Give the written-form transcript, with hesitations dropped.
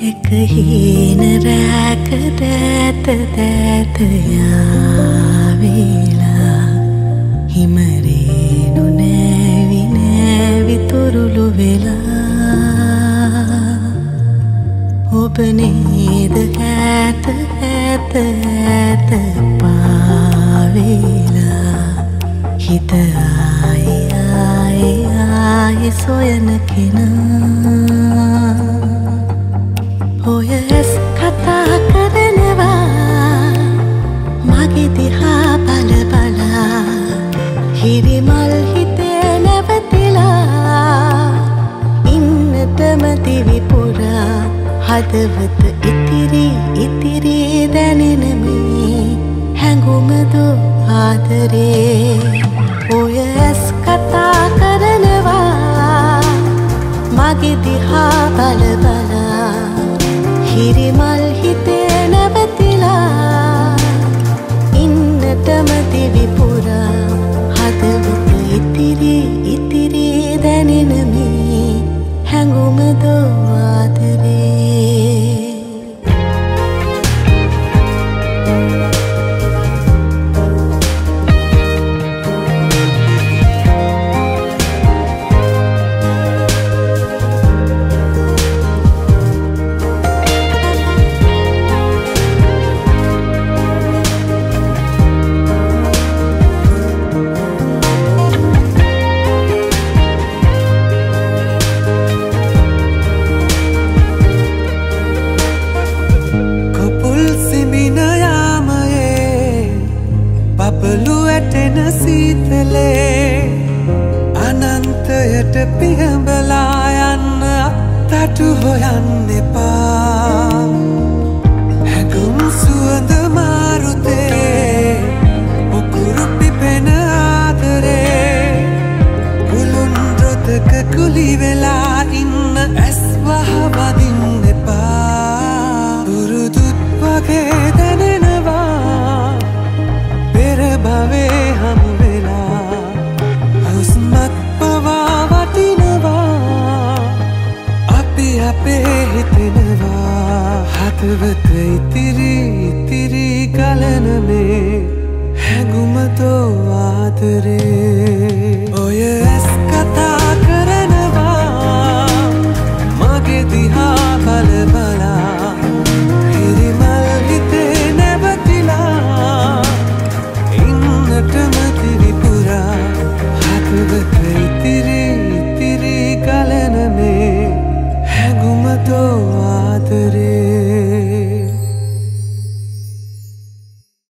එක හීන රැක දැත දැත යාවිලා හිමරේනු නැවි නැවි තුරුළු වෙලා ඔබ නේද ඇත ඇත ඇත පාවෙලා හිත ආයි ආයි ආයි සොයන කෙනා ඔය ඇස් කතා කරනවා මගේ දිහා බල බලා හිරිමල් හිතේ නැවතිලා ඉන්නටම දිවි පුරා හදවත ඉතිරි ඉතිරි දැනෙන මේ හැඟුමද ආදරේ ඔය ඇස් කතා කරනවා මගේ දිහා බල බලා හිරිමල් හිතේ නැවතිලා ඉන්නටම දිවි පුරා හදවත ඉතිරි ඉතිරි දැනෙන මේ හැඟුමද ආදරේ අනන්තයට පිහඹලා යන්න අත්තටු හොයන්න එපා හැඟුම් සුවඳ මාරුතේ උකුරු පිපෙන ආදරේ පුළුන් රොතක කුලි වෙලා ඉන්න ඇස් වහ වදින්න